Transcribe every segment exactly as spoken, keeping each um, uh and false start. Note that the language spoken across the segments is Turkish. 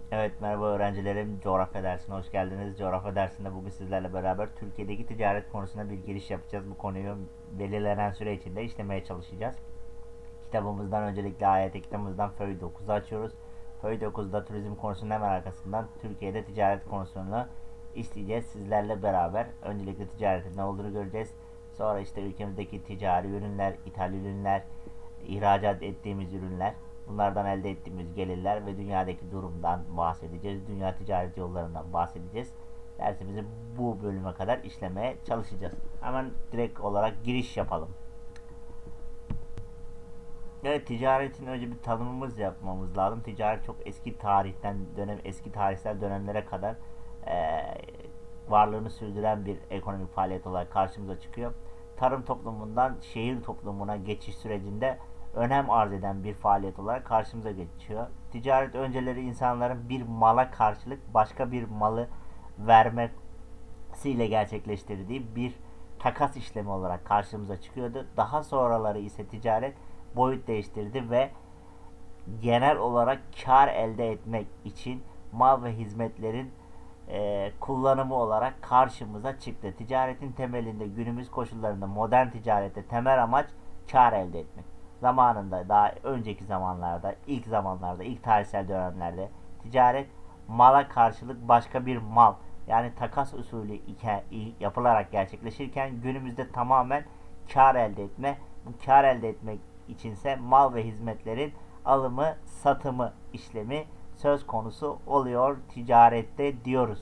Evet, merhaba öğrencilerim. Coğrafya dersine hoş geldiniz. Coğrafya dersinde bugün sizlerle beraber Türkiye'deki ticaret konusuna bir giriş yapacağız. Bu konuyu belirlenen süre içinde işlemeye çalışacağız. Kitabımızdan öncelikle A Y T kitabımızdan Föy dokuzu açıyoruz. Föy dokuzda turizm konusunun hemen arkasından Türkiye'de ticaret konusunu işleyeceğiz sizlerle beraber. Öncelikle ticaretin ne olduğunu göreceğiz. Sonra işte ülkemizdeki ticari ürünler, ithal ürünler, ihracat ettiğimiz ürünler, bunlardan elde ettiğimiz gelirler ve dünyadaki durumdan bahsedeceğiz. Dünya ticaret yollarından bahsedeceğiz. Dersimizi bu bölüme kadar işlemeye çalışacağız. Hemen direkt olarak giriş yapalım. Evet, ticaretin önce bir tanımımız yapmamız lazım. Ticaret çok eski tarihten dönem eski tarihsel dönemlere kadar e, varlığını sürdüren bir ekonomik faaliyet olarak karşımıza çıkıyor. Tarım toplumundan şehir toplumuna geçiş sürecinde önem arz eden bir faaliyet olarak karşımıza geçiyor. Ticaret önceleri insanların bir mala karşılık başka bir malı vermesiyle gerçekleştirdiği bir takas işlemi olarak karşımıza çıkıyordu. Daha sonraları ise ticaret boyut değiştirdi ve genel olarak kar elde etmek için mal ve hizmetlerin e, kullanımı olarak karşımıza çıktı. Ticaretin temelinde günümüz koşullarında modern ticarette temel amaç kar elde etmek. Zamanında daha önceki zamanlarda, ilk zamanlarda, ilk tarihsel dönemlerde ticaret mala karşılık başka bir mal, yani takas usulü iken, yapılarak gerçekleşirken günümüzde tamamen kar elde etme. Bu kar elde etmek içinse mal ve hizmetlerin alımı, satımı işlemi söz konusu oluyor ticarette diyoruz.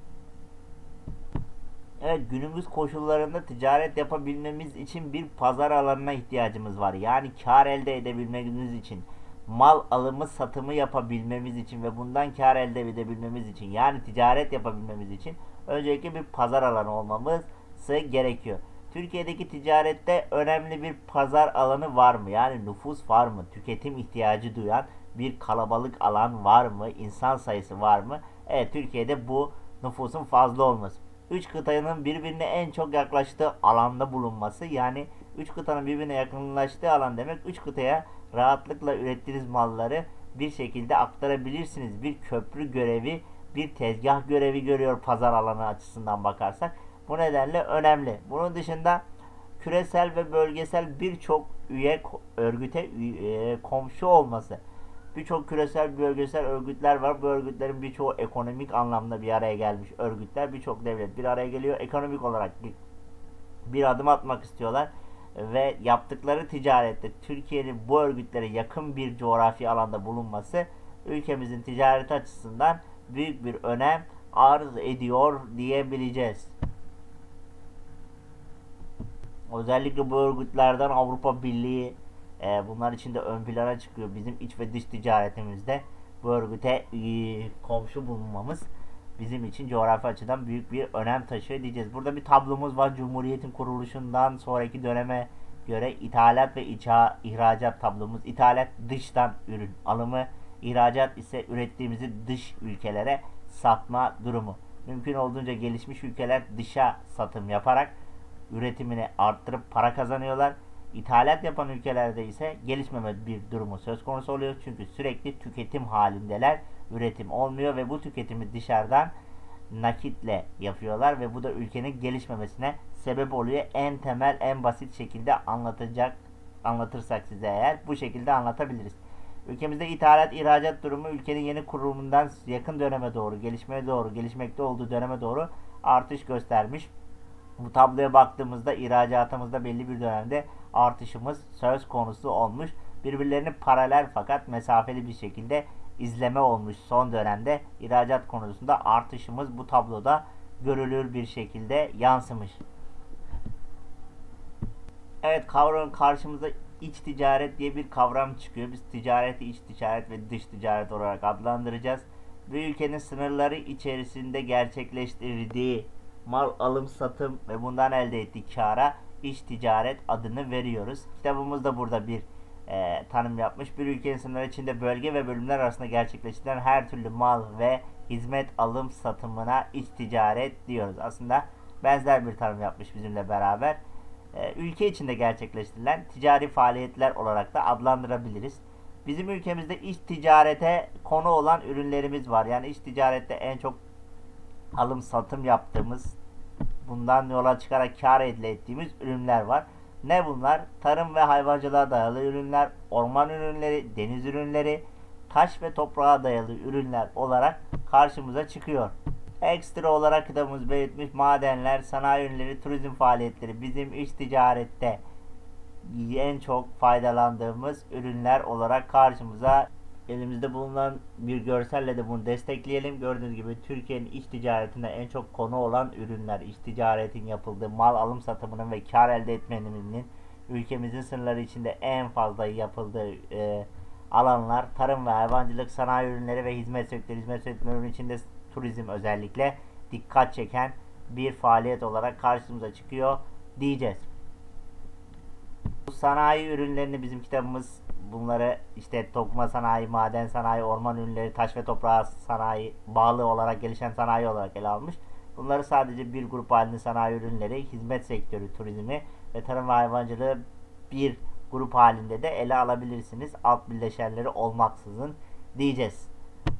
Evet, günümüz koşullarında ticaret yapabilmemiz için bir pazar alanına ihtiyacımız var. Yani kar elde edebilmemiz için, mal alımı satımı yapabilmemiz için ve bundan kar elde edebilmemiz için, yani ticaret yapabilmemiz için öncelikle bir pazar alanı olmamız gerekiyor. Türkiye'deki ticarette önemli bir pazar alanı var mı? Yani nüfus var mı? Tüketim ihtiyacı duyan bir kalabalık alan var mı? İnsan sayısı var mı? Evet, Türkiye'de bu nüfusun fazla olması. Üç kıtanın birbirine en çok yaklaştığı alanda bulunması, yani üç kıtanın birbirine yakınlaştığı alan demek, üç kıtaya rahatlıkla ürettiğiniz malları bir şekilde aktarabilirsiniz. Bir köprü görevi, bir tezgah görevi görüyor pazar alanı açısından bakarsak. Bu nedenle önemli. Bunun dışında küresel ve bölgesel birçok üye örgüte e, komşu olması. Birçok küresel bölgesel örgütler var. Bu örgütlerin birçoğu ekonomik anlamda bir araya gelmiş örgütler. Birçok devlet bir araya geliyor. Ekonomik olarak bir adım atmak istiyorlar. Ve yaptıkları ticarette Türkiye'nin bu örgütlere yakın bir coğrafi alanda bulunması ülkemizin ticaret açısından büyük bir önem arz ediyor diyebileceğiz. Özellikle bu örgütlerden Avrupa Birliği e, bunlar içinde ön plana çıkıyor. Bizim iç ve dış ticaretimizde bu örgüte e, komşu bulunmamız bizim için coğrafi açıdan büyük bir önem taşıyor diyeceğiz. Burada bir tablomuz var. Cumhuriyet'in kuruluşundan sonraki döneme göre ithalat ve içha, ihracat tablomuz. İthalat dıştan ürün alımı, ihracat ise ürettiğimizi dış ülkelere satma durumu. Mümkün olduğunca gelişmiş ülkeler dışa satım yaparak üretimini arttırıp para kazanıyorlar. İthalat yapan ülkelerde ise gelişmeme bir durumu söz konusu oluyor. Çünkü sürekli tüketim halindeler. Üretim olmuyor ve bu tüketimi dışarıdan nakitle yapıyorlar ve bu da ülkenin gelişmemesine sebep oluyor. En temel, en basit şekilde anlatacak anlatırsak size eğer bu şekilde anlatabiliriz. Ülkemizde ithalat, ihracat durumu ülkenin yeni kurulumundan yakın döneme doğru, gelişmeye doğru, gelişmekte olduğu döneme doğru artış göstermiş. Bu tabloya baktığımızda ihracatımızda belli bir dönemde artışımız söz konusu olmuş. Birbirlerini paralel fakat mesafeli bir şekilde izleme olmuş son dönemde. İhracat konusunda artışımız bu tabloda görülür bir şekilde yansımış. Evet, kavramın karşımıza iç ticaret diye bir kavram çıkıyor. Biz ticareti iç ticaret ve dış ticaret olarak adlandıracağız. Bir ülkenin sınırları içerisinde gerçekleştirdiği mal alım satım ve bundan elde ettiği kâra iç ticaret adını veriyoruz. Kitabımızda burada bir e, tanım yapmış. Bir ülkenin sınırları içinde bölge ve bölümler arasında gerçekleştirilen her türlü mal ve hizmet alım satımına iç ticaret diyoruz. Aslında benzer bir tanım yapmış bizimle beraber. Ülke içinde gerçekleştirilen ticari faaliyetler olarak da adlandırabiliriz. Bizim ülkemizde iç ticarete konu olan ürünlerimiz var. Yani iç ticarette en çok alım satım yaptığımız, bundan yola çıkarak kar elde ettiğimiz ürünler var. Ne bunlar? Tarım ve hayvancılığa dayalı ürünler, orman ürünleri, deniz ürünleri, taş ve toprağa dayalı ürünler olarak karşımıza çıkıyor. Ekstra olarak kitabımız belirtmiş madenler, sanayi ürünleri, turizm faaliyetleri bizim iç ticarette en çok faydalandığımız ürünler olarak karşımıza. Elimizde bulunan bir görselle de bunu destekleyelim. Gördüğünüz gibi Türkiye'nin iç ticaretinde en çok konu olan ürünler, iç ticaretin yapıldığı, mal alım satımının ve kar elde etmenin ülkemizin sınırları içinde en fazla yapıldığı e, alanlar tarım ve hayvancılık, sanayi ürünleri ve hizmet sektörü. Hizmet sektörünün içinde turizm özellikle dikkat çeken bir faaliyet olarak karşımıza çıkıyor diyeceğiz. Bu sanayi ürünlerini bizim kitabımız bunları işte dokuma sanayi, maden sanayi, orman ürünleri, taş ve toprağı sanayi bağlı olarak gelişen sanayi olarak ele almış. Bunları sadece bir grup halinde sanayi ürünleri, hizmet sektörü, turizmi ve tarım ve hayvancılığı bir grup halinde de ele alabilirsiniz. Alt bileşenleri olmaksızın diyeceğiz.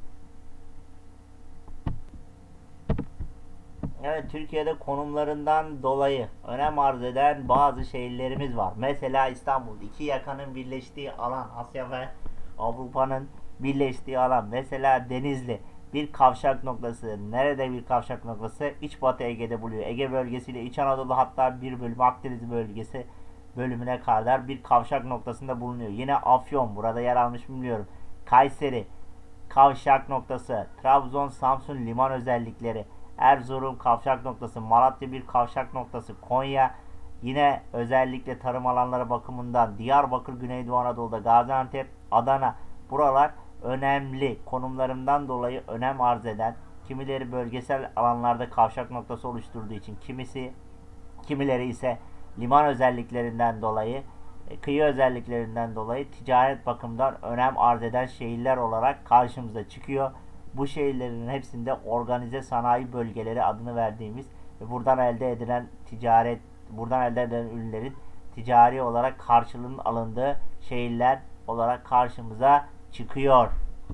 Evet, Türkiye'de konumlarından dolayı önem arz eden bazı şehirlerimiz var. Mesela İstanbul, iki yakanın birleştiği alan, Asya ve Avrupa'nın birleştiği alan. Mesela Denizli, bir kavşak noktası. Nerede bir kavşak noktası? İç Batı Ege'de buluyor. Ege bölgesiyle İç Anadolu, hatta bir bölümü Akdeniz bölgesi bölümüne kadar bir kavşak noktasında bulunuyor. Yine Afyon, burada yer almış biliyorum. Kayseri, kavşak noktası. Trabzon, Samsun liman özellikleri. Erzurum kavşak noktası, Malatya bir kavşak noktası, Konya yine özellikle tarım alanları bakımından, Diyarbakır Güneydoğu Anadolu'da, Gaziantep, Adana, buralar önemli konumlarından dolayı önem arz eden, kimileri bölgesel alanlarda kavşak noktası oluşturduğu için, kimisi kimileri ise liman özelliklerinden dolayı, kıyı özelliklerinden dolayı ticaret bakımından önem arz eden şehirler olarak karşımıza çıkıyor. Bu şehirlerin hepsinde organize sanayi bölgeleri adını verdiğimiz ve buradan elde edilen ticaret, buradan elde edilen ürünlerin ticari olarak karşılığının alındığı şehirler olarak karşımıza çıkıyor.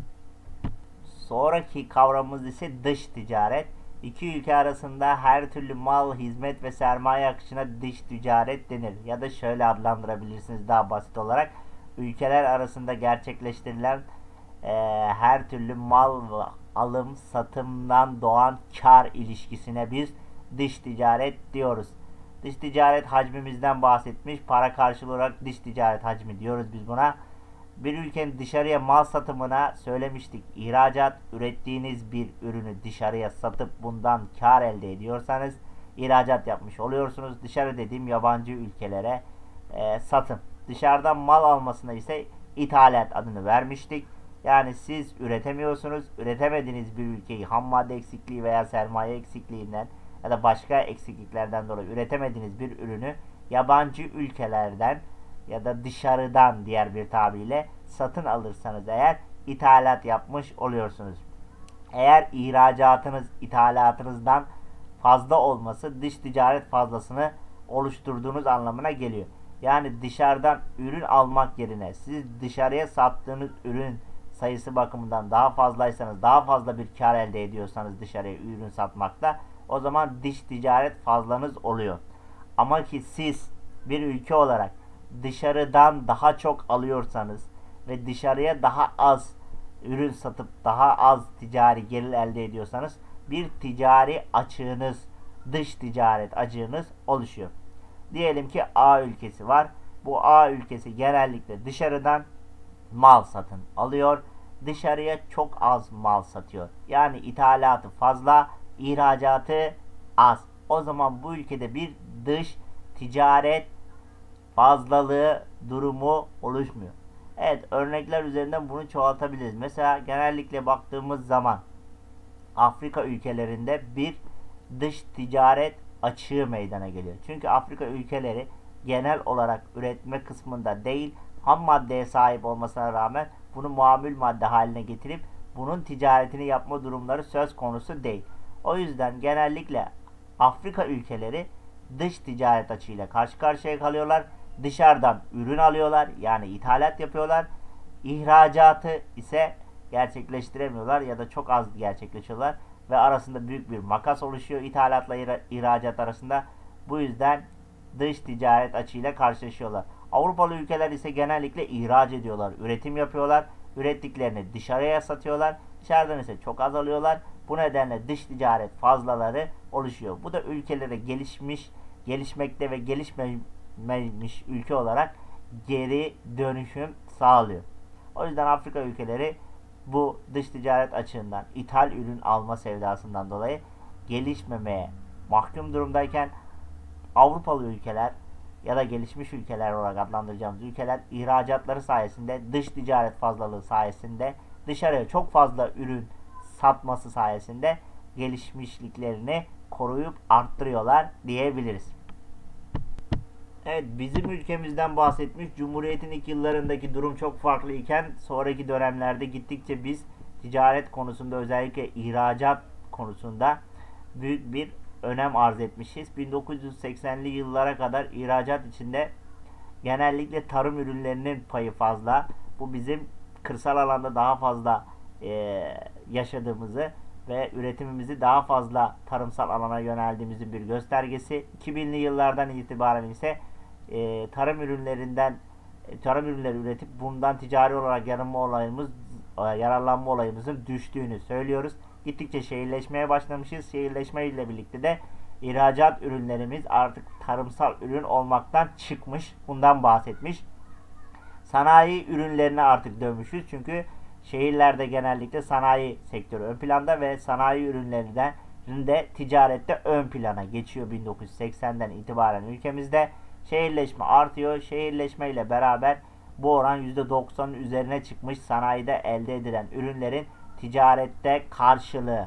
Sonraki kavramımız ise dış ticaret. İki ülke arasında her türlü mal, hizmet ve sermaye akışına dış ticaret denir. Ya da şöyle adlandırabilirsiniz daha basit olarak. Ülkeler arasında gerçekleştirilen e, her türlü mal alım satımdan doğan kar ilişkisine biz dış ticaret diyoruz. Dış ticaret hacmimizden bahsetmiş. Para karşılığı olarak dış ticaret hacmi diyoruz biz buna. Bir ülkenin dışarıya mal satımına söylemiştik. İhracat, ürettiğiniz bir ürünü dışarıya satıp bundan kar elde ediyorsanız ihracat yapmış oluyorsunuz. Dışarı dediğim yabancı ülkelere e, satım. Dışarıdan mal almasına ise ithalat adını vermiştik. Yani siz üretemiyorsunuz. Üretemediğiniz bir ülkeyi ham madde eksikliği veya sermaye eksikliğinden ya da başka eksikliklerden dolayı üretemediğiniz bir ürünü yabancı ülkelerden ya da dışarıdan diğer bir tabirle satın alırsanız eğer ithalat yapmış oluyorsunuz. Eğer ihracatınız ithalatınızdan fazla olması dış ticaret fazlasını oluşturduğunuz anlamına geliyor. Yani dışarıdan ürün almak yerine siz dışarıya sattığınız ürün sayısı bakımından daha fazlaysanız, daha fazla bir kar elde ediyorsanız dışarıya ürün satmakta, o zaman dış ticaret fazlanız oluyor. Ama ki siz bir ülke olarak dışarıdan daha çok alıyorsanız ve dışarıya daha az ürün satıp daha az ticari gelir elde ediyorsanız bir ticari açığınız, dış ticaret açığınız oluşuyor. Diyelim ki A ülkesi var. Bu A ülkesi genellikle dışarıdan mal satın alıyor. Dışarıya çok az mal satıyor. Yani ithalatı fazla, ihracatı az. O zaman bu ülkede bir dış ticaret fazlalığı durumu oluşmuyor. Evet, örnekler üzerinden bunu çoğaltabiliriz. Mesela genellikle baktığımız zaman Afrika ülkelerinde bir dış ticaret açığı meydana geliyor. Çünkü Afrika ülkeleri genel olarak üretme kısmında değil, ham maddeye sahip olmasına rağmen bunu mamul madde haline getirip bunun ticaretini yapma durumları söz konusu değil. O yüzden genellikle Afrika ülkeleri dış ticaret açığıyla karşı karşıya kalıyorlar. Dışarıdan ürün alıyorlar, yani ithalat yapıyorlar. İhracatı ise gerçekleştiremiyorlar ya da çok az gerçekleşiyorlar ve arasında büyük bir makas oluşuyor ithalatla ihracat arasında. Bu yüzden dış ticaret açığıyla karşılaşıyorlar. Avrupalı ülkeler ise genellikle ihraç ediyorlar, üretim yapıyorlar. Ürettiklerini dışarıya satıyorlar. Dışarıdan ise çok az alıyorlar. Bu nedenle dış ticaret fazlaları oluşuyor. Bu da ülkelere gelişmiş, gelişmekte ve gelişmemiş ülke olarak geri dönüşüm sağlıyor. O yüzden Afrika ülkeleri bu dış ticaret açığından, ithal ürün alma sevdasından dolayı gelişmemeye mahkum durumdayken Avrupalı ülkeler ya da gelişmiş ülkeler olarak adlandıracağımız ülkeler ihracatları sayesinde, dış ticaret fazlalığı sayesinde, dışarıya çok fazla ürün satması sayesinde gelişmişliklerini koruyup arttırıyorlar diyebiliriz. Evet, bizim ülkemizden bahsetmiş. Cumhuriyet'in ilk yıllarındaki durum çok farklı iken sonraki dönemlerde gittikçe biz ticaret konusunda, özellikle ihracat konusunda büyük bir önem arz etmişiz. bin dokuz yüz seksenli yıllara kadar ihracat içinde genellikle tarım ürünlerinin payı fazla. Bu bizim kırsal alanda daha fazla e, yaşadığımızı ve üretimimizi daha fazla tarımsal alana yöneldiğimizin bir göstergesi. iki binli yıllardan itibaren ise e, tarım ürünlerinden e, tarım ürünleri üretip bundan ticari olarak yararlanma olayımız e, yararlanma olayımızın düştüğünü söylüyoruz. Gittikçe şehirleşmeye başlamışız. Şehirleşme ile birlikte de ihracat ürünlerimiz artık tarımsal ürün olmaktan çıkmış. Bundan bahsetmiş. Sanayi ürünlerine artık dönmüşüz. Çünkü şehirlerde genellikle sanayi sektörü ön planda ve sanayi ürünlerinden de ticarette ön plana geçiyor bin dokuz yüz seksenden itibaren ülkemizde. Şehirleşme artıyor. Şehirleşme ile beraber bu oran yüzde doksanın üzerine çıkmış sanayide elde edilen ürünlerin ticarette karşılığı.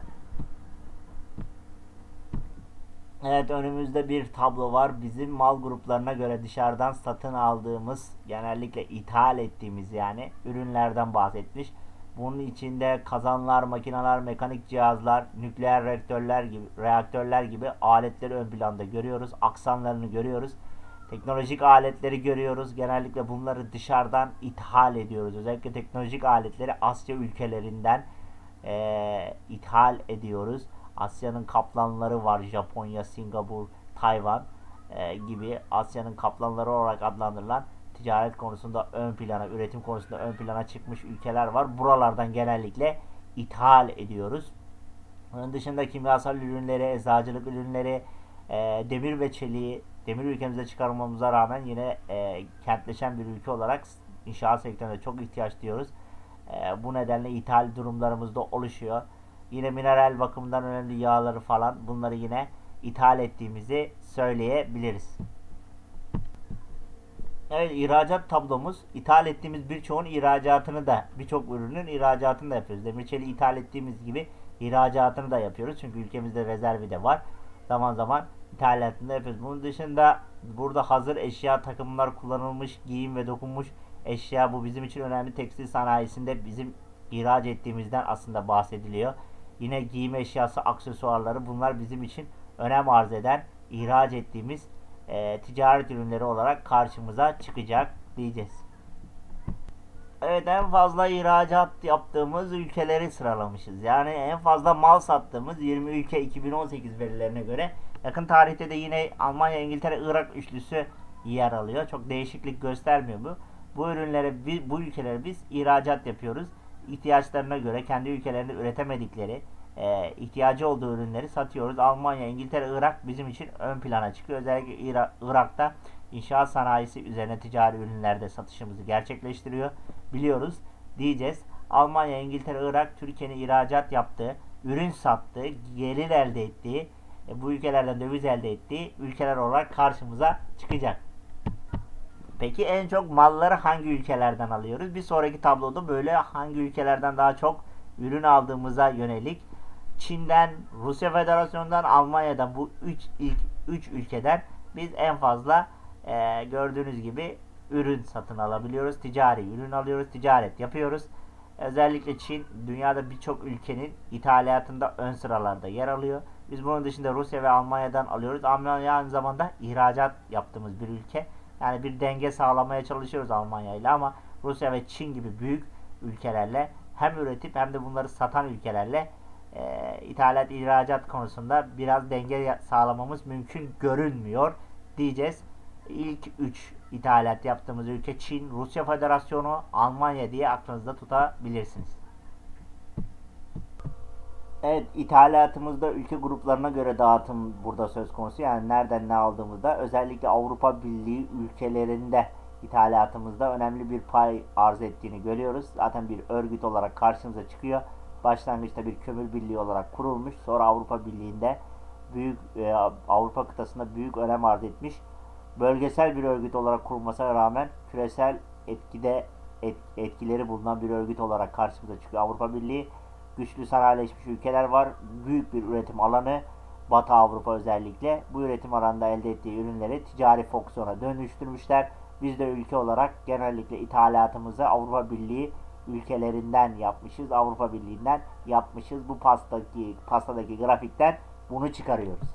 Evet, önümüzde bir tablo var. Bizim mal gruplarına göre dışarıdan satın aldığımız, genellikle ithal ettiğimiz yani ürünlerden bahsetmiş. Bunun içinde kazanlar, makineler, mekanik cihazlar, nükleer reaktörler gibi reaktörler gibi aletleri ön planda görüyoruz. Aksanlarını görüyoruz. Teknolojik aletleri görüyoruz. Genellikle bunları dışarıdan ithal ediyoruz. Özellikle teknolojik aletleri Asya ülkelerinden e, ithal ediyoruz. Asya'nın kaplanları var. Japonya, Singapur, Tayvan e, gibi Asya'nın kaplanları olarak adlandırılan ticaret konusunda ön plana, üretim konusunda ön plana çıkmış ülkeler var. Buralardan genellikle ithal ediyoruz. Onun dışında kimyasal ürünleri, eczacılık ürünleri, e, demir ve çeliği, demir ülkemizde çıkarmamıza rağmen yine e, kentleşen bir ülke olarak inşaat sektörüne çok ihtiyaç duyuyoruz. E, bu nedenle ithal durumlarımız da oluşuyor. Yine mineral bakımından önemli yağları falan, bunları yine ithal ettiğimizi söyleyebiliriz. Evet, ihracat tablomuz, ithal ettiğimiz birçoğun ihracatını da, birçok ürünün ihracatını da yapıyoruz. Demir çeliği ithal ettiğimiz gibi ihracatını da yapıyoruz. Çünkü ülkemizde rezervi de var. Zaman zaman ithalatını da yapıyoruz. Bunun dışında burada hazır eşya, takımlar, kullanılmış giyim ve dokunmuş eşya, bu bizim için önemli. Tekstil sanayisinde bizim ihraç ettiğimizden aslında bahsediliyor. Yine giyim eşyası, aksesuarları, bunlar bizim için önem arz eden, ihraç ettiğimiz e, ticaret ürünleri olarak karşımıza çıkacak diyeceğiz. Evet, en fazla ihracat yaptığımız ülkeleri sıralamışız. Yani en fazla mal sattığımız yirmi ülke iki bin on sekiz verilerine göre. Yakın tarihte de yine Almanya, İngiltere, Irak üçlüsü yer alıyor. Çok değişiklik göstermiyor bu. Bu ürünlere, bu ülkelere biz ihracat yapıyoruz. İhtiyaçlarına göre kendi ülkelerinde üretemedikleri, e, ihtiyacı olduğu ürünleri satıyoruz. Almanya, İngiltere, Irak bizim için ön plana çıkıyor. Özellikle İra, Irak'ta inşaat sanayisi üzerine ticari ürünlerde satışımızı gerçekleştiriyor. Biliyoruz diyeceğiz. Almanya, İngiltere, Irak Türkiye'nin ihracat yaptığı, ürün sattığı, gelir elde ettiği, e, bu ülkelerden döviz elde ettiği ülkeler olarak karşımıza çıkacak. Peki en çok malları hangi ülkelerden alıyoruz? Bir sonraki tabloda böyle hangi ülkelerden daha çok ürün aldığımıza yönelik Çin'den, Rusya Federasyonu'ndan, Almanya'dan, bu üç ilk üç ülkeden biz en fazla e, gördüğünüz gibi ürün satın alabiliyoruz. Ticari ürün alıyoruz, ticaret yapıyoruz. Özellikle Çin dünyada birçok ülkenin ithalatında ön sıralarda yer alıyor. Biz bunun dışında Rusya ve Almanya'dan alıyoruz. Almanya aynı zamanda ihracat yaptığımız bir ülke. Yani bir denge sağlamaya çalışıyoruz Almanya ile, ama Rusya ve Çin gibi büyük ülkelerle hem üretip hem de bunları satan ülkelerle e, ithalat ihracat konusunda biraz denge sağlamamız mümkün görünmüyor diyeceğiz. İlk üç ithalat yaptığımız ülke Çin, Rusya Federasyonu, Almanya diye aklınızda tutabilirsiniz. Evet, ithalatımızda ülke gruplarına göre dağıtım burada söz konusu. Yani nereden ne aldığımızda, özellikle Avrupa Birliği ülkelerinde ithalatımızda önemli bir pay arz ettiğini görüyoruz. Zaten bir örgüt olarak karşımıza çıkıyor. Başlangıçta bir kömür birliği olarak kurulmuş. Sonra Avrupa Birliği'nde büyük e, Avrupa kıtasında büyük önem arz etmiş. Bölgesel bir örgüt olarak kurulmasına rağmen küresel etkide et, etkileri bulunan bir örgüt olarak karşımıza çıkıyor Avrupa Birliği. Güçlü sanayileşmiş ülkeler var. Büyük bir üretim alanı. Batı Avrupa özellikle. Bu üretim alanında elde ettiği ürünleri ticari fonksiyona dönüştürmüşler. Biz de ülke olarak genellikle ithalatımızı Avrupa Birliği ülkelerinden yapmışız. Avrupa Birliği'nden yapmışız. Bu pastadaki, pastadaki grafikten bunu çıkarıyoruz.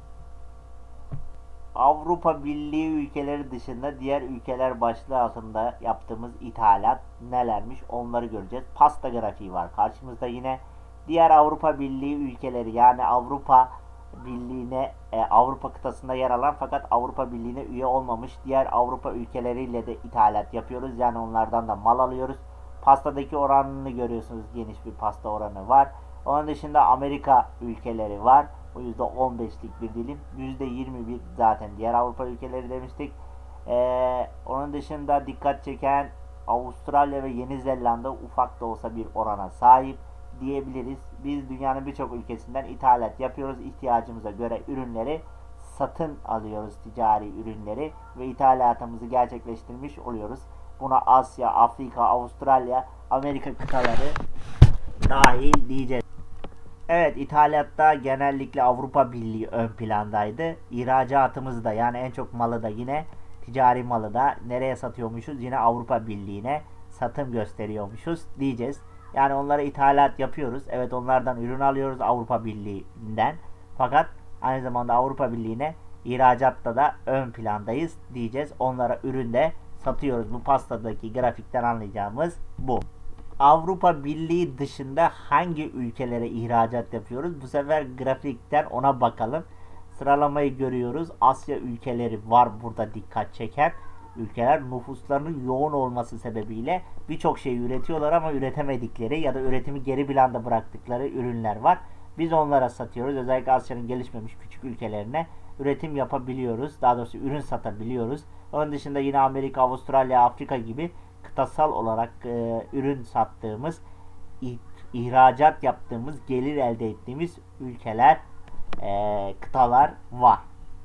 Avrupa Birliği ülkeleri dışında diğer ülkeler başlığı altında yaptığımız ithalat nelermiş onları göreceğiz. Pasta grafiği var karşımızda yine. Diğer Avrupa Birliği ülkeleri, yani Avrupa Birliği'ne e, Avrupa kıtasında yer alan fakat Avrupa Birliği'ne üye olmamış diğer Avrupa ülkeleriyle de ithalat yapıyoruz. Yani onlardan da mal alıyoruz. Pastadaki oranını görüyorsunuz. Geniş bir pasta oranı var. Onun dışında Amerika ülkeleri var. O yüzde on beşlik bir dilim. yüzde yirmi bir zaten diğer Avrupa ülkeleri demiştik. Ee, onun dışında dikkat çeken Avustralya ve Yeni Zelanda ufak da olsa bir orana sahip diyebiliriz. Biz dünyanın birçok ülkesinden ithalat yapıyoruz. İhtiyacımıza göre ürünleri satın alıyoruz, ticari ürünleri ve ithalatımızı gerçekleştirmiş oluyoruz. Buna Asya, Afrika, Avustralya, Amerika kıtaları dahil diyeceğiz. Evet, ithalatta genellikle Avrupa Birliği ön plandaydı. İhracatımız da, yani en çok malı da yine ticari malı da nereye satıyormuşuz? Yine Avrupa Birliği'ne satım gösteriyormuşuz diyeceğiz. Yani onlara ithalat yapıyoruz. Evet, onlardan ürün alıyoruz Avrupa Birliği'nden. Fakat aynı zamanda Avrupa Birliği'ne ihracatta da ön plandayız diyeceğiz. Onlara ürün de satıyoruz. Bu pastadaki grafikten anlayacağımız bu. Avrupa Birliği dışında hangi ülkelere ihracat yapıyoruz? Bu sefer grafikten ona bakalım. Sıralamayı görüyoruz. Asya ülkeleri var burada dikkat çeken. Ülkeler nüfuslarının yoğun olması sebebiyle birçok şey üretiyorlar ama üretemedikleri ya da üretimi geri planda bıraktıkları ürünler var. Biz onlara satıyoruz. Özellikle Asya'nın gelişmemiş küçük ülkelerine üretim yapabiliyoruz. Daha doğrusu ürün satabiliyoruz. Onun dışında yine Amerika, Avustralya, Afrika gibi kıtasal olarak e, ürün sattığımız, ihracat yaptığımız, gelir elde ettiğimiz ülkeler, e, kıtalar var.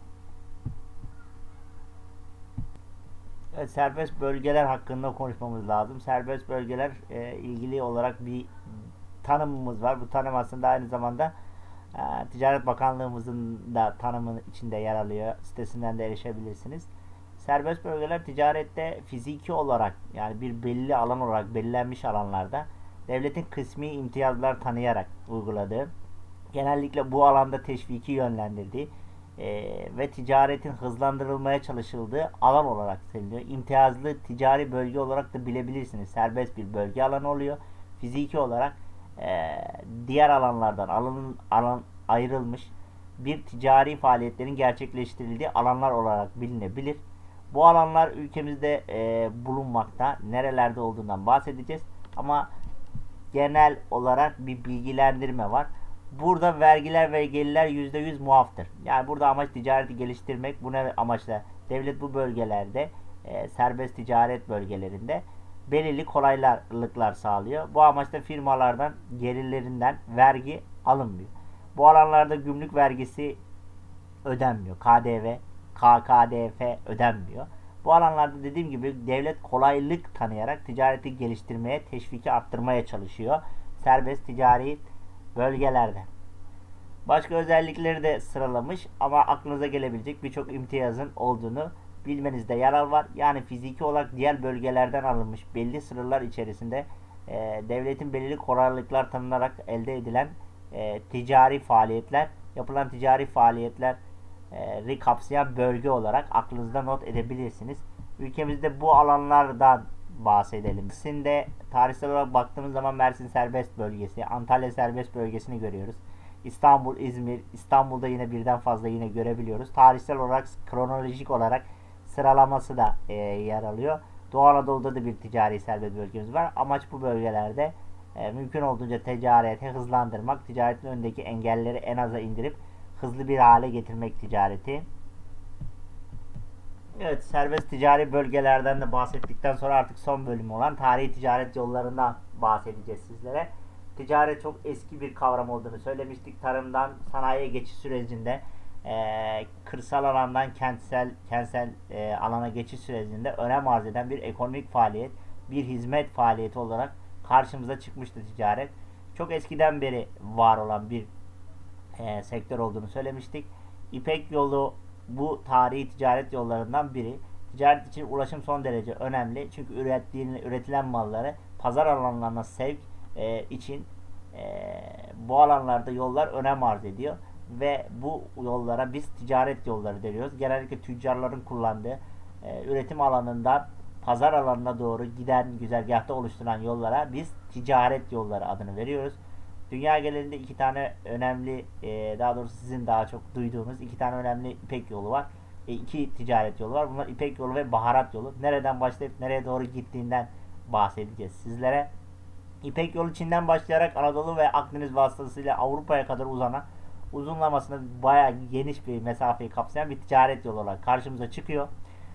Evet, serbest bölgeler hakkında konuşmamız lazım. Serbest bölgeler e, ilgili olarak bir tanımımız var. Bu tanım aslında aynı zamanda e, Ticaret Bakanlığımızın da tanımının içinde yer alıyor. Sitesinden de erişebilirsiniz. Serbest bölgeler ticarette fiziki olarak, yani bir belli alan olarak belirlenmiş alanlarda devletin kısmi imtiyazlar tanıyarak uyguladığı, genellikle bu alanda teşviki yönlendirdiği e, ve ticaretin hızlandırılmaya çalışıldığı alan olarak söyleniyor. İmtiyazlı ticari bölge olarak da bilebilirsiniz. Serbest bir bölge alanı oluyor. Fiziki olarak e, diğer alanlardan alan, alan ayrılmış bir ticari faaliyetlerin gerçekleştirildiği alanlar olarak bilinebilir. Bu alanlar ülkemizde e, bulunmakta. Nerelerde olduğundan bahsedeceğiz. Ama genel olarak bir bilgilendirme var. Burada vergiler ve gelirler yüzde yüz muaftır. Yani burada amaç ticareti geliştirmek. Bu ne amaçla? Devlet bu bölgelerde, e, serbest ticaret bölgelerinde belirli kolaylıklar sağlıyor. Bu amaçla firmalardan, gelirlerinden vergi alınmıyor. Bu alanlarda gümrük vergisi ödenmiyor. K D V, K K D F ödenmiyor. Bu alanlarda dediğim gibi devlet kolaylık tanıyarak ticareti geliştirmeye, teşviki arttırmaya çalışıyor. Serbest ticari bölgelerde. Başka özellikleri de sıralamış ama aklınıza gelebilecek birçok imtiyazın olduğunu bilmenizde yarar var. Yani fiziki olarak diğer bölgelerden alınmış belli sınırlar içerisinde e, devletin belirli kolaylıklar tanınarak elde edilen e, ticari faaliyetler, yapılan ticari faaliyetler kapsayan bölge olarak aklınızda not edebilirsiniz. Ülkemizde bu alanlardan bahsedelim. Mersin'de tarihsel olarak baktığımız zaman Mersin serbest bölgesi, Antalya serbest bölgesini görüyoruz. İstanbul, İzmir, İstanbul'da yine birden fazla yine görebiliyoruz. Tarihsel olarak, kronolojik olarak sıralaması da e, yer alıyor. Doğu Anadolu'da da bir ticari serbest bölgemiz var. Amaç bu bölgelerde e, mümkün olduğunca ticareti hızlandırmak, ticaretin önündeki engelleri en aza indirip hızlı bir hale getirmek ticareti. Evet, serbest ticari bölgelerden de bahsettikten sonra artık son bölüm olan tarihi ticaret yollarından bahsedeceğiz sizlere. Ticaret çok eski bir kavram olduğunu söylemiştik. Tarımdan sanayiye geçiş sürecinde, e, kırsal alandan kentsel kentsel e, alana geçiş sürecinde önem arz eden bir ekonomik faaliyet, bir hizmet faaliyeti olarak karşımıza çıkmıştı ticaret. Çok eskiden beri var olan bir e, sektör olduğunu söylemiştik. İpek yolu bu tarihi ticaret yollarından biri. Ticaret için ulaşım son derece önemli. Çünkü ürettiğin, üretilen malları pazar alanlarına sevk e, için e, bu alanlarda yollar önem arz ediyor. Ve bu yollara biz ticaret yolları diyoruz. Genellikle tüccarların kullandığı e, üretim alanından pazar alanına doğru giden güzergahta oluşturulan yollara biz ticaret yolları adını veriyoruz. Dünya genelinde iki tane önemli, e, daha doğrusu sizin daha çok duyduğunuz iki tane önemli İpek yolu var. E, iki ticaret yolu var. Bunlar İpek yolu ve baharat yolu. Nereden başlayıp nereye doğru gittiğinden bahsedeceğiz sizlere. İpek yolu Çin'den başlayarak Anadolu ve Akdeniz vasıtasıyla Avrupa'ya kadar uzanan, uzunlamasına bayağı geniş bir mesafeyi kapsayan bir ticaret yolu olarak karşımıza çıkıyor.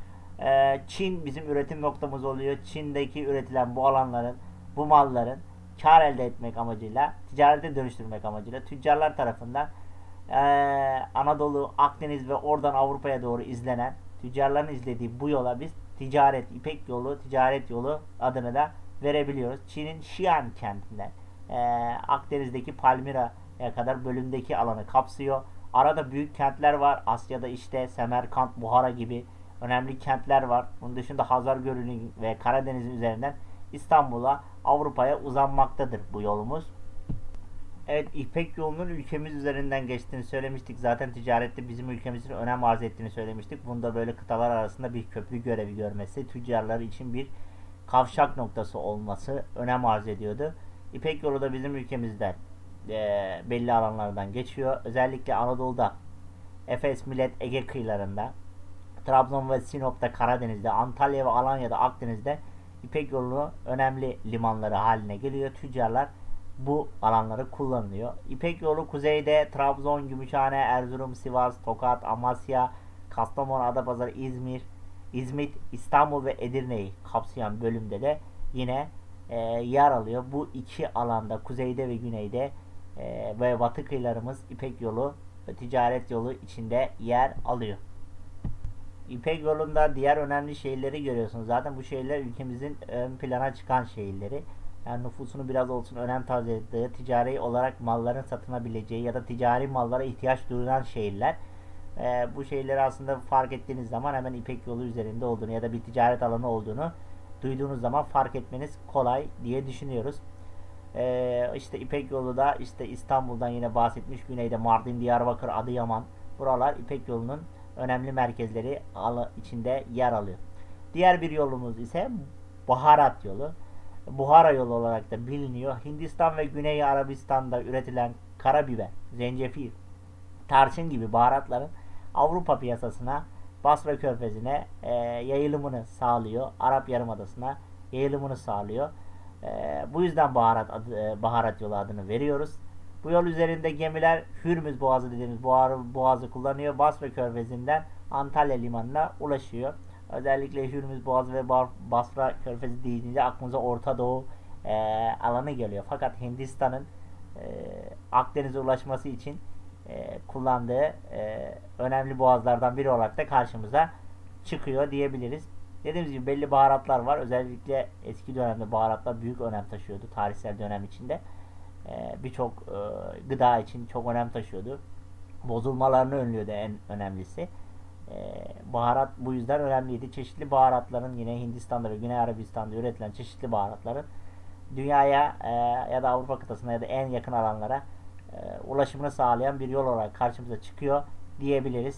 E, Çin bizim üretim noktamız oluyor. Çin'deki üretilen bu alanların, bu malların kar elde etmek amacıyla, ticarete dönüştürmek amacıyla tüccarlar tarafından e, Anadolu, Akdeniz ve oradan Avrupa'ya doğru izlenen, tüccarların izlediği bu yola biz ticaret, İpek yolu, ticaret yolu adını da verebiliyoruz. Çin'in Xi'an kentinden e, Akdeniz'deki Palmira'ya kadar bölümdeki alanı kapsıyor. Arada büyük kentler var. Asya'da işte Semerkant, Buhara gibi önemli kentler var. Bunun dışında Hazargölü'nün ve Karadeniz'in üzerinden İstanbul'a, Avrupa'ya uzanmaktadır bu yolumuz. Evet, İpek yolunun ülkemiz üzerinden geçtiğini söylemiştik. Zaten ticarette bizim ülkemizin önem arz ettiğini söylemiştik. Bunda böyle kıtalar arasında bir köprü görevi görmesi, tüccarlar için bir kavşak noktası olması önem arz ediyordu. İpek yolu da bizim ülkemizden e, belli alanlardan geçiyor. Özellikle Anadolu'da, Efes, Millet, Ege kıyılarında, Trabzon ve Sinop'ta, Karadeniz'de, Antalya ve Alanya'da, Akdeniz'de İpek yolu önemli limanları haline geliyor. Tüccarlar bu alanları kullanıyor. İpek yolu kuzeyde Trabzon, Gümüşhane, Erzurum, Sivas, Tokat, Amasya, Kastamonu, Adapazarı, İzmir, İzmit, İstanbul ve Edirne'yi kapsayan bölümde de yine e, yer alıyor. Bu iki alanda, kuzeyde ve güneyde e, ve batı kıyılarımız İpek yolu ve ticaret yolu içinde yer alıyor. İpek yolunda diğer önemli şehirleri görüyorsunuz. Zaten bu şehirler ülkemizin ön plana çıkan şehirleri. Yani nüfusunu biraz olsun önem taşıdığı, ticari olarak malların satınabileceği ya da ticari mallara ihtiyaç duyulan şehirler. Ee, bu şehirleri aslında fark ettiğiniz zaman hemen İpek yolu üzerinde olduğunu ya da bir ticaret alanı olduğunu duyduğunuz zaman fark etmeniz kolay diye düşünüyoruz. Ee, işte İpek yolu da işte İstanbul'dan yine bahsetmiş, güneyde Mardin, Diyarbakır, Adıyaman, buralar İpek yolunun önemli merkezleri içinde yer alıyor. Diğer bir yolumuz ise baharat yolu. Buhara yolu olarak da biliniyor. Hindistan ve Güney Arabistan'da üretilen karabiber, zencefil, tarçın gibi baharatların Avrupa piyasasına, Basra Körfezi'ne e, yayılımını sağlıyor. Arap Yarımadası'na yayılımını sağlıyor. E, bu yüzden baharat adı, e, baharat yolu adını veriyoruz. Bu yol üzerinde gemiler Hürmüz Boğazı dediğimiz boğazı kullanıyor. Basra Körfezi'nden Antalya limanına ulaşıyor. Özellikle Hürmüz Boğazı ve Basra Körfezi deyince aklımıza Orta Doğu e, alanı geliyor. Fakat Hindistan'ın e, Akdeniz'e ulaşması için e, kullandığı e, önemli boğazlardan biri olarak da karşımıza çıkıyor diyebiliriz. Dediğimiz gibi belli baharatlar var. Özellikle eski dönemde baharatlar büyük önem taşıyordu tarihsel dönem içinde. E, Birçok e, gıda için çok önem taşıyordu. Bozulmalarını önlüyordu en önemlisi. Ee, baharat bu yüzden önemliydi. Çeşitli baharatların yine Hindistan'da ve Güney Arabistan'da üretilen çeşitli baharatların dünyaya e, ya da Avrupa kıtasına ya da en yakın alanlara e, ulaşımını sağlayan bir yol olarak karşımıza çıkıyor diyebiliriz.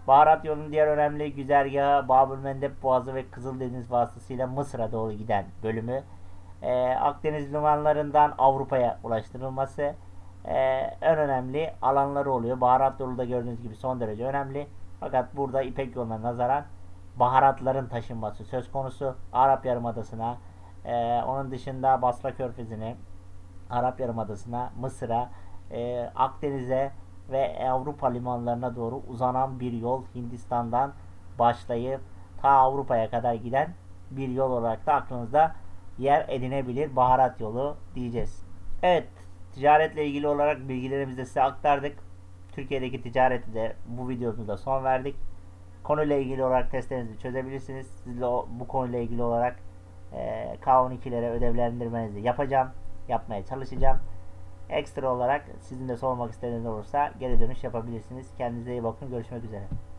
Baharat yolunun diğer önemli güzergahı Babülmendeb Boğazı ve Kızıldeniz vasıtasıyla Mısır'a doğru giden bölümü. Ee, Akdeniz limanlarından Avrupa'ya ulaştırılması e, en önemli alanları oluyor. Baharat yolu da gördüğünüz gibi son derece önemli. Fakat burada İpek yoluna nazaran baharatların taşınması söz konusu. Arap Yarımadası'na, e, onun dışında Basra Körfezi'ne, Arap Yarımadası'na, Mısır'a, e, Akdeniz'e ve Avrupa limanlarına doğru uzanan bir yol, Hindistan'dan başlayıp ta Avrupa'ya kadar giden bir yol olarak da aklınızda yer edinebilir. Baharat yolu diyeceğiz. Evet, ticaretle ilgili olarak bilgilerimizi de size aktardık. Türkiye'deki ticareti de bu videomuzda son verdik. Konuyla ilgili olarak testlerinizi çözebilirsiniz. Sizle o, bu konuyla ilgili olarak e, K on ikilere ödevlendirmenizi yapacağım. Yapmaya çalışacağım. Ekstra olarak sizin de sormak istediğiniz olursa geri dönüş yapabilirsiniz. Kendinize iyi bakın. Görüşmek üzere.